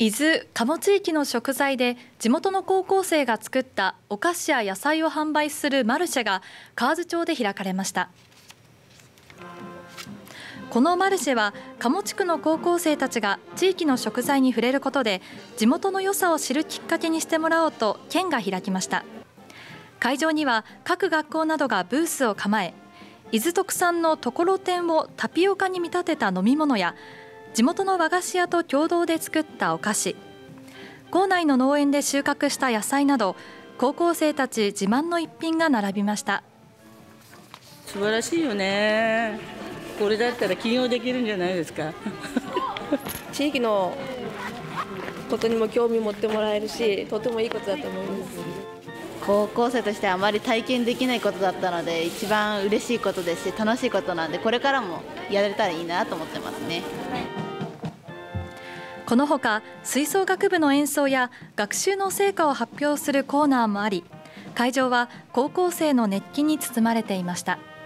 伊豆加茂地域の食材で地元の高校生が作ったお菓子や野菜を販売するマルシェが河津町で開かれました。このマルシェは加茂地区の高校生たちが地域の食材に触れることで地元の良さを知るきっかけにしてもらおうと県が開きました。会場には各学校などがブースを構え、伊豆特産のところてんをタピオカに見立てた飲み物や地元の和菓子屋と共同で作ったお菓子、校内の農園で収穫した野菜など高校生たち自慢の一品が並びました。 素晴らしいよね。これだったら起業できるんじゃないですか。 地域のことにも興味持ってもらえるし、とてもいいことだと思います。 高校生としてあまり体験できないことだったので一番嬉しいことですし楽しいことなんで、これからもやれたらいいなと思ってますね。 このほか吹奏楽部の演奏や学習の成果を発表するコーナーもあり、会場は高校生の熱気に包まれていました。